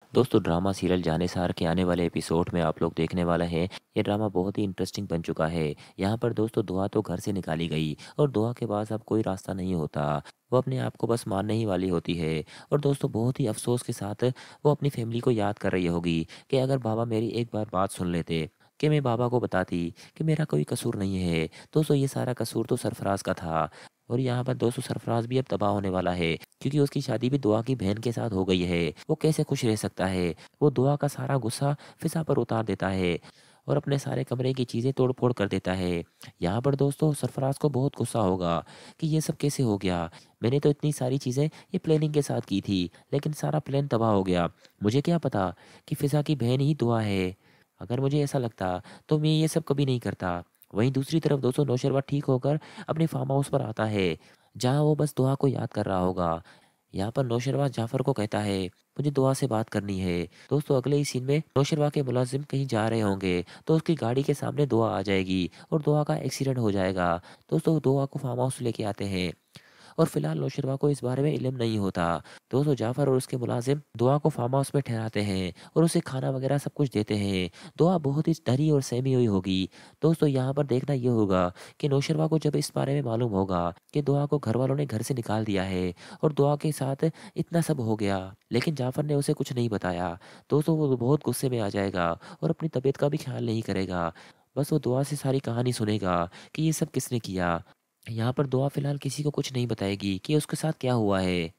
दोस्तों drama serial जानेसार के आने वाले एपिसोड में आप लोग देखने वाले हैं। ये ड्रामा बहुत ही इंटरेस्टिंग बन चुका है। यहाँ पर दोस्तों दुआ तो घर से निकाली गई और दुआ के पास अब कोई रास्ता नहीं होता। वो अपने आप को बस मारने ही वाली होती है। और दोस्तों बहुत ही अफसोस के साथ वो अपनी फैमिली को याद कर रही होगी कि अगर बाबा मेरी एक बार बात सुन लेते, कि मैं बाबा को बताती कि मेरा कोई कसूर नहीं है। दोस्तों ये सारा कसूर तो सरफराज का था। और यहाँ पर दोस्तों सरफराज भी अब तबाह होने वाला है, क्योंकि उसकी शादी भी दुआ की बहन के साथ हो गई है। वो कैसे खुश रह सकता है। वो दुआ का सारा गुस्सा फिजा पर उतार देता है और अपने सारे कमरे की चीज़ें तोड़ फोड़ कर देता है। यहाँ पर दोस्तों सरफराज को बहुत गुस्सा होगा कि ये सब कैसे हो गया। मैंने तो इतनी सारी चीज़ें ये प्लानिंग के साथ की थी, लेकिन सारा प्लान तबाह हो गया। मुझे क्या पता कि फिजा की बहन ही दुआ है। अगर मुझे ऐसा लगता तो मैं ये सब कभी नहीं करता। वहीं दूसरी तरफ दोस्तों नौशरवा ठीक होकर अपने फार्म हाउस पर आता है, जहाँ वो बस दुआ को याद कर रहा होगा। यहाँ पर नौशरवा जाफर को कहता है, मुझे दुआ से बात करनी है। दोस्तों अगले ही सीन में नौशरवा के मुलाजिम कहीं जा रहे होंगे तो उसकी गाड़ी के सामने दुआ आ जाएगी और दुआ का एक्सीडेंट हो जाएगा। दोस्तों दुआ को फार्म हाउस लेके आते हैं और फिलहाल नौशरवा को इस बारे में इल्म नहीं होता। दोस्तों जाफर और उसके मुलाजिम दुआ को फार्म हाउस में ठहराते हैं और उसे खाना वगैरह सब कुछ देते हैं। दुआ बहुत ही डरी और सहमी हुई होगी। दोस्तों यहाँ पर देखना ये होगा कि नौशरवा को जब इस बारे में मालूम होगा कि दुआ को घर वालों ने घर से निकाल दिया है और दुआ के साथ इतना सब हो गया, लेकिन जाफर ने उसे कुछ नहीं बताया। दोस्तों वो बहुत गुस्से में आ जाएगा और अपनी तबीयत का भी ख्याल नहीं करेगा। बस वो दुआ से सारी कहानी सुनेगा कि ये सब किसने किया। यहाँ पर दुआ फिलहाल किसी को कुछ नहीं बताएगी कि उसके साथ क्या हुआ है।